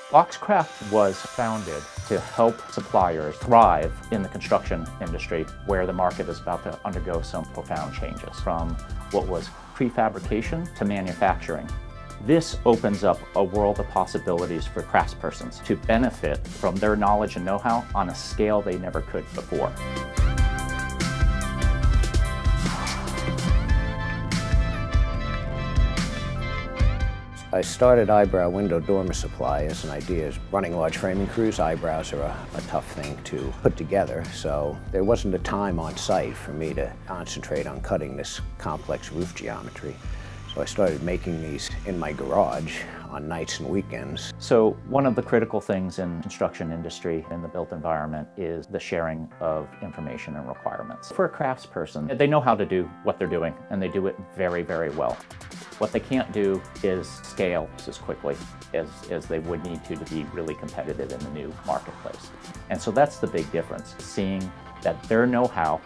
Boxcraft was founded to help suppliers thrive in the construction industry, where the market is about to undergo some profound changes, from what was prefabrication to manufacturing. This opens up a world of possibilities for craftspersons to benefit from their knowledge and know-how on a scale they never could before. I started Eyebrow Window Dormer Supply as an idea. As running large framing crews, eyebrows are a tough thing to put together, so there wasn't a time on site for me to concentrate on cutting this complex roof geometry. So I started making these in my garage on nights and weekends. So one of the critical things in construction industry in the built environment is the sharing of information and requirements. For a craftsperson, they know how to do what they're doing, and they do it very, very well. What they can't do is scale as quickly as they would need to be really competitive in the new marketplace. And so that's the big difference, seeing that their know-how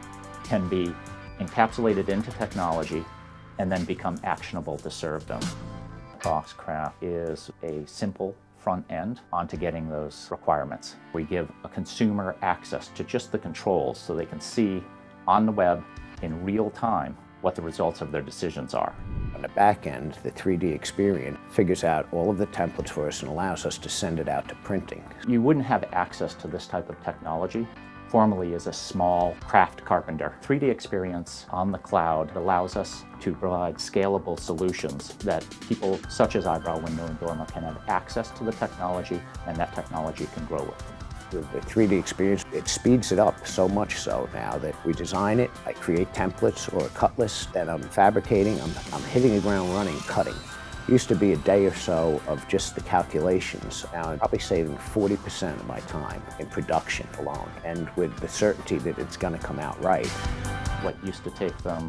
can be encapsulated into technology and then become actionable to serve them. Boxcraft is a simple front end onto getting those requirements. We give a consumer access to just the controls so they can see on the web in real time what the results of their decisions are. On the back end, the 3D Experience figures out all of the templates for us and allows us to send it out to printing. You wouldn't have access to this type of technology formerly as a small craft carpenter. 3D Experience on the cloud allows us to provide scalable solutions that people such as Eyebrow Window and Dormer can have access to the technology, and that technology can grow with them. With the 3D Experience, it speeds it up so much so now that we design it, I create templates or a cut list that I'm fabricating, I'm hitting the ground running, cutting. It used to be a day or so of just the calculations. Now I'm probably saving 40% of my time in production alone, and with the certainty that it's going to come out right. What used to take them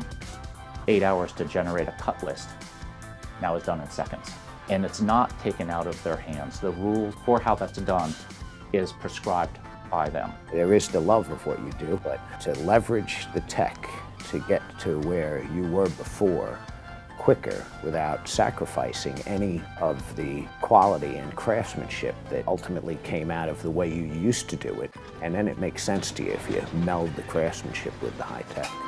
8 hours to generate a cut list now is done in seconds. And it's not taken out of their hands. The rules for how that's done is prescribed by them. There is the love of what you do, but to leverage the tech to get to where you were before quicker without sacrificing any of the quality and craftsmanship that ultimately came out of the way you used to do it. And then it makes sense to you if you meld the craftsmanship with the high tech.